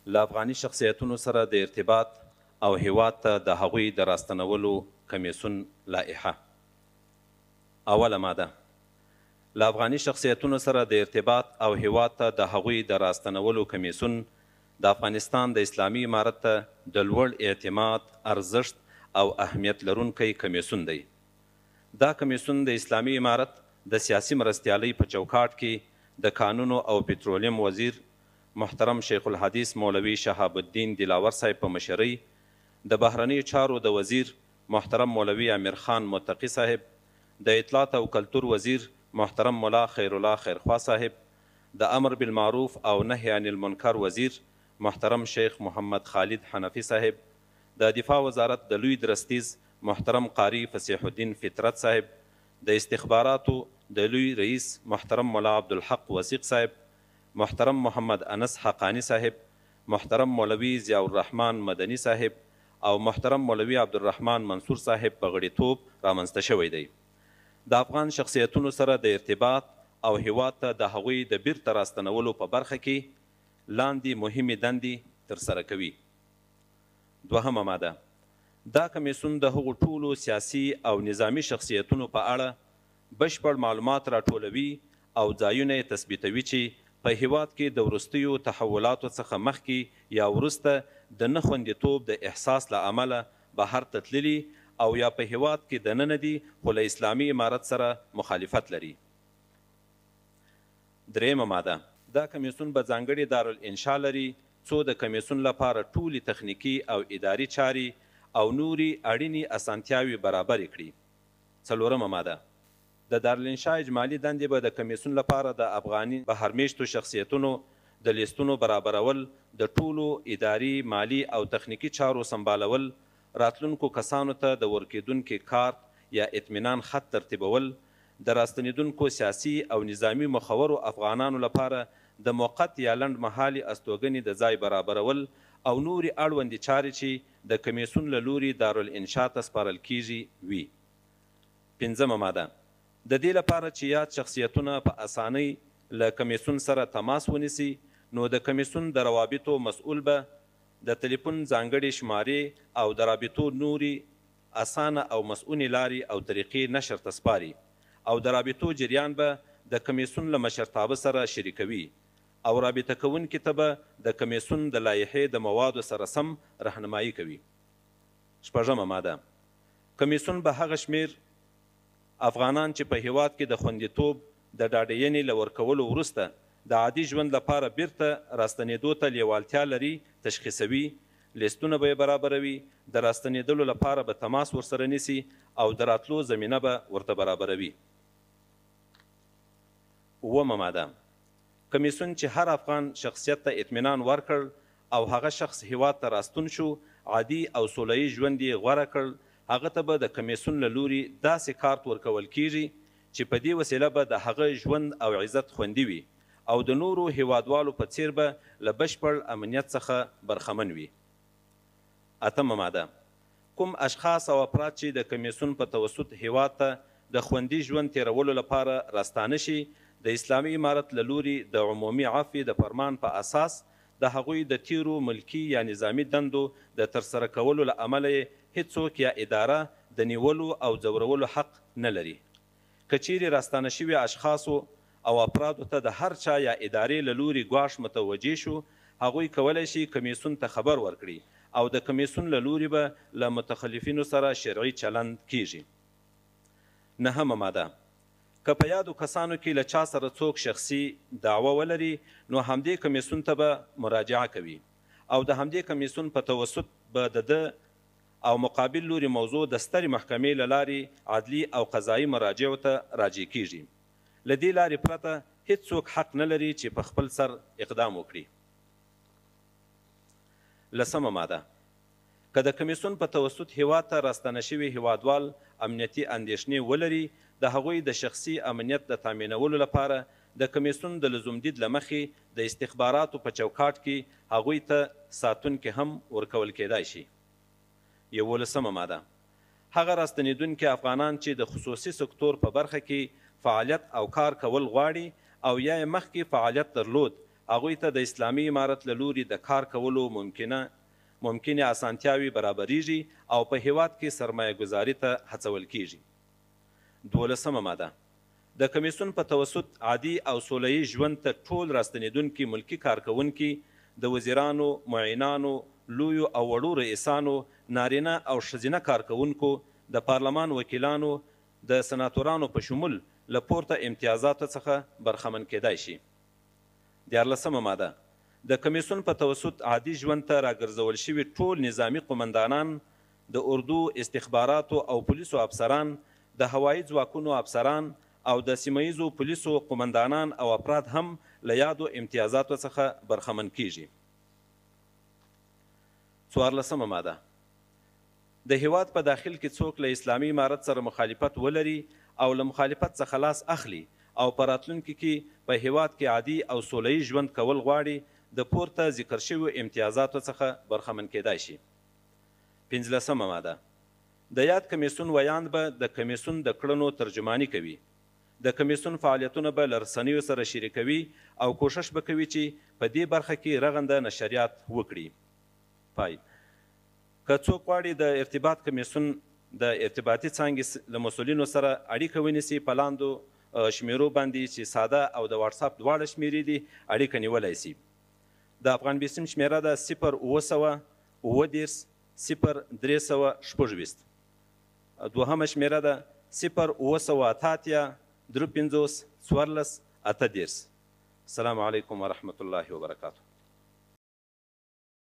له افغاني شخصیتونو سره د ارتباط او هیواد ته د هغوی د راستنولو کمیسیون لایحه. اوله ماده: له افغاني شخصیتونو سره د ارتباط او هیواد ته د هغوی د راستنولو کمیسیون د افغانستان د اسلامي امارت ته د لوړ اعتماد، ارزښت او اهمیت لرونکی کمیسیون دی. دا کمیسیون د اسلامي امارت د سیاسي مرستیالۍ په چوکاټ کې د کانونو او پترولیم وزیر محترم شیخ الحدیث مولوي شهاب الدین دلاور صاحب په مشرۍ، د بهرنیو چارو د وزیر محترم مولوي امیر خان متقي صاحب، د اطلاعات او کلتور وزیر محترم ملا خیر الله خیرخوا صاحب، د امر بالمعروف او نهی عن المنکر وزیر محترم شیخ محمد خالد حنفی صاحب، د دفاع وزارت د لوی درستیز محترم قاری فصیح الدین فطرت صاحب، د استخباراتو د لوی رئیس محترم ملا عبدالحق وثیق صاحب، محترم محمد انس حقانی صاحب، محترم مولوي ضیاء الرحمن مدني صاحب او محترم مولوي عبدالرحمن منصور صاحب په غړیتوب رامنځته شوی دی. د افغان شخصیتونو سره د ارتباط او هیواد ته د هغوی د بیرته راستنولو په برخه کې لاندې مهمې دندې ترسره کوي. دوهمه ماده: دا کمیسیون د هغو ټولو سیاسي او نظامي شخصیتونو په اړه بشپړ معلومات راټولوي او ځایونه یې تثبیتوي چې په هیواد کې د وروستیو تحولاتو څخه مخکې یا وروسته د نه خوندیتوب د احساس له امله بهر ته تللي او یا په هیواد کې دننه دي خو له اسلامي امارت سره مخالفت لري. دریمه ماده: دا کمیسیون به ځانګړي دارالانشا لري څو د کمیسیون لپاره ټولې تخنیکي او اداري چارې او نوري اړینې اسانتیاوې برابرې کړي. څلورمه ماده: د دارالانشا اجمالي دندې به د کمیسیون لپاره د افغاني بهرمیشتو شخصیتونو د لیستونو برابرول، د ټولو اداري، مالی او تخنیکي چارو سمبالول، راتلونکو کسانو ته د ورکېدونکي کارت یا اطمینان خط ترتیبول، د راستنېدونکو سیاسي او نظامي مخورو افغانانو لپاره د موقت یا لنډ مهالي استوګنې د ځای برابرول او نورې اړوندې چارې چې د کمیسیون له لوري دارالانشا ته سپارل کیږي وي. پنځمه ماده: د دې لپاره چې یاد شخصیتونه په اسانۍ له کمیسیون سره تماس ونیسي نو د کمیسیون د روابطو مسؤل به د تلیفون ځانګړې شمارې او د رابطو نوري اسانه او مسؤونې لارې او طریقې نشر ته سپاري او د رابطو جریان به د کمیسیون له مشرتابه سره شریکوي او رابطه کوونکي ته به د کمیسیون د لایحې د موادو سره سم رهنمایي کوي. شپږمه ماده: کمیسیون به هغه شمیر افغانان چې په هیواد کې د خوندیتوب د ډاډینې له ورکولو وروسته د عادي ژوند لپاره بیرته راستنېدو ته لیوالتیا لري تشخیصوي، لیستونه به یې برابروي، د راستنېدلو لپاره به تماس ورسره نیسي او د راتلو زمینه به ورته برابروي. اوومه ماده: کمیسیون چې هر افغان شخصیت ته اطمینان ورکړ او هغه شخص هیواد ته راستون شو، عادي او سوله ییز ژوند یې غوره کړ، هغه ته به د کمیسیون له لوري داسې کارت ورکول کیږي چې په دې وسیله به د هغه ژوند او عزت خوندي وي او د نورو هیوادوالو په څیر به له بشپړ امنیت څخه برخمن وي. اتمه ماده: کوم اشخاص او افراد چې د کمیسیون په توسط هیواد ته د خوندي ژوند تیرولو لپاره راستانه شي، د اسلامي امارت له لوري د عمومي عفو د فرمان په اساس د هغوی د تیرو ملکي یا نظامي دندو د ترسره کولو له امله هیڅوک یا اداره د نیولو او ځورولو حق نه لري. که چیرې راستانه شوي اشخاصو او افرادو ته د هر چا یا ادارې له لوري ګواښ متوجه شو، هغوی کولی شي کمیسیون ته خبر ورکړي او د کمیسیون له لوري به له متخلفینو سره شرعي چلند کیږي. نهمه ماده: که په یادو کسانو کې له چا سره څوک شخصي دعوه ولري نو همدې کمیسیون ته به مراجعه کوي او د همدې کمیسیون په توسط به د ده او مقابل لوري موضوع د سترې محکمې له لارې عدلي او قضایي مراجعو ته راجع کیږي. له دې لارې پرته هیڅوک حق نه لري چې په خپل سر اقدام وکړي. لسمه ماده: که د کمیسیون په توسط هیواد ته راستانه شوي هیوادوال امنیتي اندېښنې ولري، د هغوی د شخصي امنیت د تامینولو لپاره د کمیسیون د لزومدید له مخې د استخباراتو په چوکاټ کې هغوی ته ساتونکي هم ورکول کیدای شي. 11مه ماده: هغه راستنېدونکي افغانان چې د خصوصي سکتور په برخه کې فعالیت او کار کول غواړي او یا یې مخکې فعالیت درلود هغوی ته د اسلامي امارت له لوري د کار کولو ممکنې اسانتیاوې برابریږي او په هیواد کې سرمایه ګذاري ته هڅول کیږي. 12مه ماده د کمیسیون په توسط عادي او سوله ییز ژوند ته ټول راستنیدونکي ملکي کارکوونکي د وزیرانو، معینانو، لویو او وړو رئیسانو، نارینه او ښځینه کارکوونکو، د پارلمان وکیلانو، د سناتورانو په شمول له پورته امتیازاتو څخه برخمن کیدای شي. 14مه ماده د کمیسیون په توسط عادي ژوند ته راګرځول شوي ټول نظامي قمندانان، د اردو، استخباراتو او پولیسو افسران، د هوایي ځواکونو افسران او د سیمه ییزو پولیسو قمندانان او افراد هم له یادو امتیازاتو څخه برخمن کیږي. 14مه ماده د هیواد په داخل کې څوک له اسلامي امارت سره مخالفت ولري او له مخالفت څخه لاس اخلي او په راتلونکي کې په هیواد کې عادي او سوله ییز ژوند کول غواړي، د پورته ذکر شویو امتیازاتو څخه برخمن کیدای شي. 15مه ماده د یاد کمیسیون ویاند به د کمیسیون د کړنو ترجماني کوي. د کمیسیون فعالیتونه به له رسنیو سره شریکوي او کوشش به کوي چې په دې برخه کې رغنده نشریات وکړي. پای که څوک غواړي د ارتباط کمیسیون د ارتباطي څانګې له مسؤلینو سره اړیکه ونیسي، په لاندو شمیرو باندې چې ساده او د واټساپ دواړه شمیرې دي اړیکه نیولی سي. د افغان بیسیم شمیره ده 0-900-03-026. دوهمه شمیره ده 0-900-83-53-14-18. السلام علیکم ورحمة الله وبرکاته.